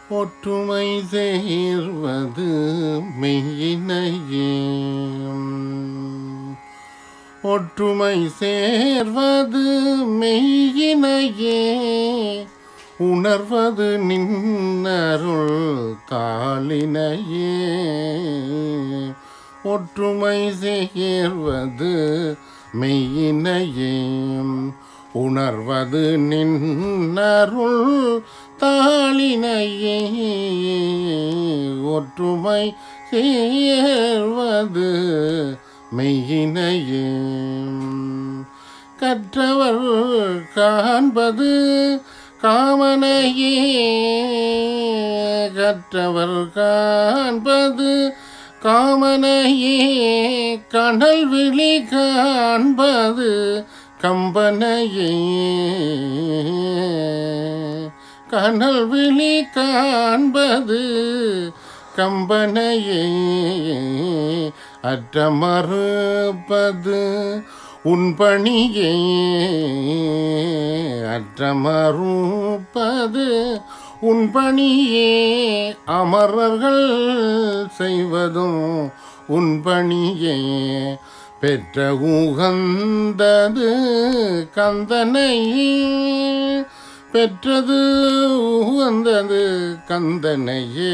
ஒற்றுமை சேர்வது மெய்யினையே. ஒற்றுமை சேர்வது மெய்யினையே, உணர்வது நின்னருள் தாளினையே. ஒற்றுமை சேர்வது மெய்யினையே, உணர்வது நின்னருள் தாளினையே. ஒற்றுமை சேர்வது மெய்யினையே, கற்றவர் காண்பது காமனையே. கற்றவர் காண்பது காமனையே, கனல் விழி காண்பது கம்பனையே. கனல் விழி காண்பது கம்பனையே, அற்ற மறுப்பது உன்பணியே. அற்ற மறுப்பது உன்பணியே, அமரர்கள் செய்வதும் உன்பணியே. பெற்ற உகந்தது கந்தனையே, பெற்றது உகந்தது கந்தனையே.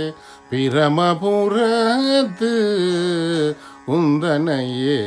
பிரமபுரத்து உந்தனையே,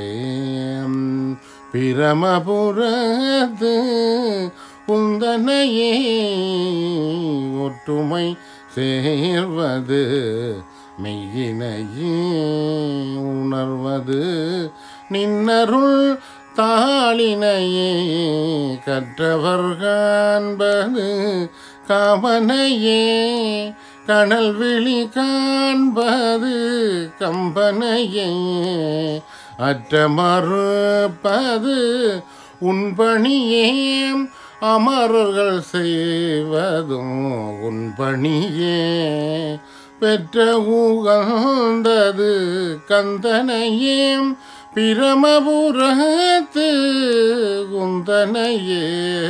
பிரமபுரத்து உந்தனையே. ஒற்றுமை சேர்வது மெய்யினையே, உணர்வது நின்னருள் தாளினையே. கற்றவர் காண்பது காமனையே, கனல் விழி காண்பது கம்பனையே. அற்ற மறுப்பது உன்பணியே, அமரர்கள் செய்வதும் உன்பணியே. பெற்ற உகந்தது கந்தனையே, பிரமபுரத்து குந்தனையே.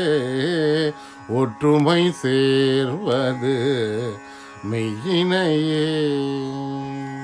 ஒற்றுமை சேர்வது மெய்யினையே.